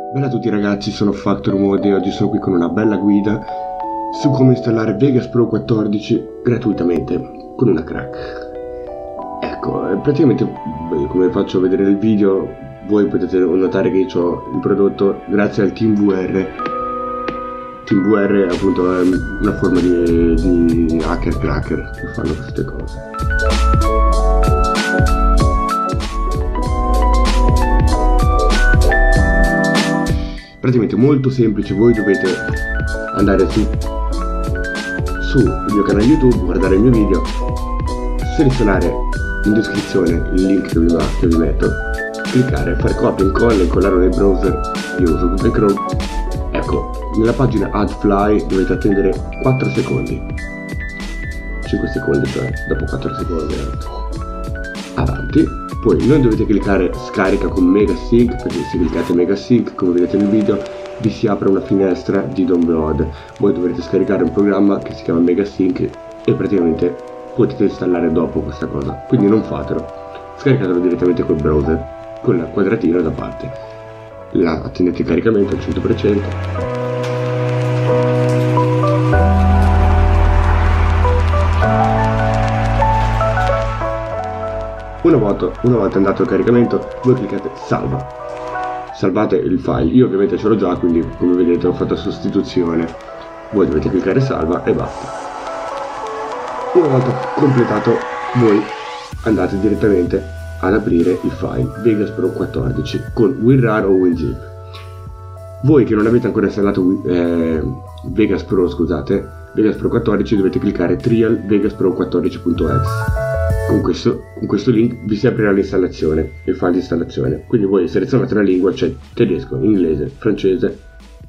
Bella a tutti ragazzi, sono Factor Mode e oggi sono qui con una bella guida su come installare Vegas Pro 14 gratuitamente con una crack. Ecco, praticamente come faccio vedere nel video, voi potete notare che ho il prodotto grazie al TeamVR. TeamVR appunto è una forma di hacker cracker che fanno queste cose. Praticamente molto semplice, voi dovete andare sul mio canale YouTube, guardare il mio video, selezionare in descrizione il link che vi metto, cliccare, fare copia e incolla, incollarlo nel browser. Io uso Google Chrome. Ecco, nella pagina AdFly dovete attendere 4 secondi, 5 secondi, cioè dopo 4 secondi avanti. Poi non dovete cliccare scarica con Megasync, perché se cliccate Megasync, come vedete nel video, vi si apre una finestra di download. Voi dovrete scaricare un programma che si chiama Megasync e praticamente potete installare dopo questa cosa, quindi non fatelo, scaricatelo direttamente col browser con il quadratino da parte. Attendete il caricamento al 100%. Una volta andato il caricamento, voi cliccate salva, salvate il file. Io ovviamente ce l'ho già, quindi come vedete ho fatto sostituzione. Voi dovete cliccare salva e basta. Una volta completato, voi andate direttamente ad aprire il file Vegas Pro 14 con WinRAR o WinZip. Voi che non avete ancora installato Vegas Pro 14, dovete cliccare trial Vegas Pro 14.exe. Con questo link vi si aprirà l'installazione, il file di installazione. Quindi voi selezionate la lingua, c'è tedesco, inglese, francese.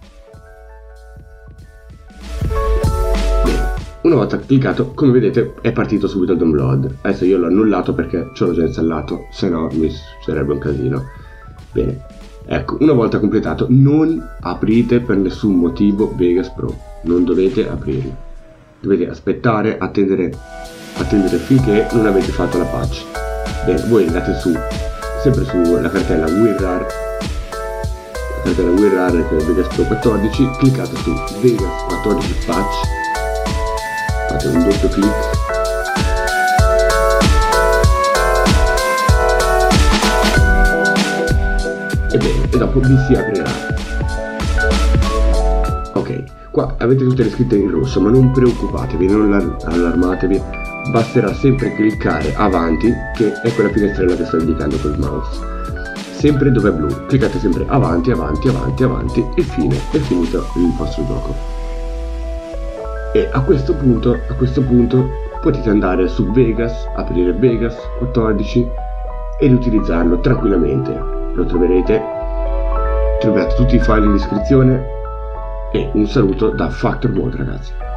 Bene. Una volta cliccato, come vedete, è partito subito il download. Adesso io l'ho annullato perché ce l'ho già installato, se no mi sarebbe un casino. Bene, ecco, una volta completato, non aprite per nessun motivo Vegas Pro, non dovete aprirlo. Dovete aspettare, attendere finché non avete fatto la patch. Bene, voi andate sempre sulla cartella WinRAR, che è Vegas Pro 14, cliccate su Vegas 14 patch, fate un doppio clic, e dopo vi si aprirà. Ok, qua avete tutte le scritte in rosso, ma non preoccupatevi, non allarmatevi. Basterà sempre cliccare avanti, che è quella finestrella che sto indicando col mouse. Sempre dove è blu, cliccate sempre avanti, avanti, avanti, avanti e fine, è finito il vostro gioco. E a questo punto potete andare su Vegas, aprire Vegas 14 ed utilizzarlo tranquillamente. Lo troverete tutti i file in descrizione. E un saluto da Factor Mode ragazzi.